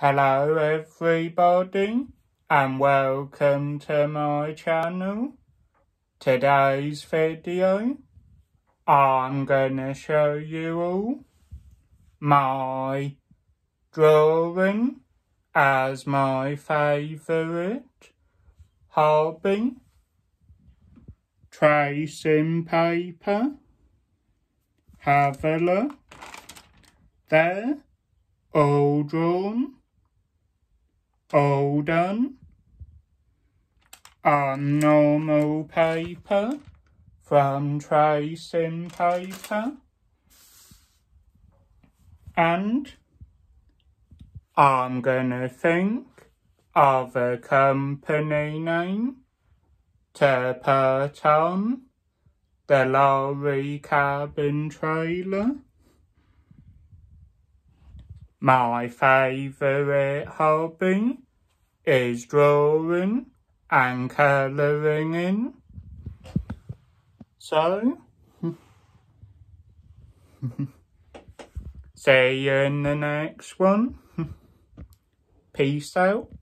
Hello everybody and welcome to my channel. Today's video I'm gonna show you all my drawing as my favourite hobby. Tracing paper. Have a look. There, all drawn. All done on normal paper from tracing paper, and I'm gonna think of a company name to put on the lorry cabin trailer. My favourite hobby is drawing and colouring in. So, see you in the next one. Peace out.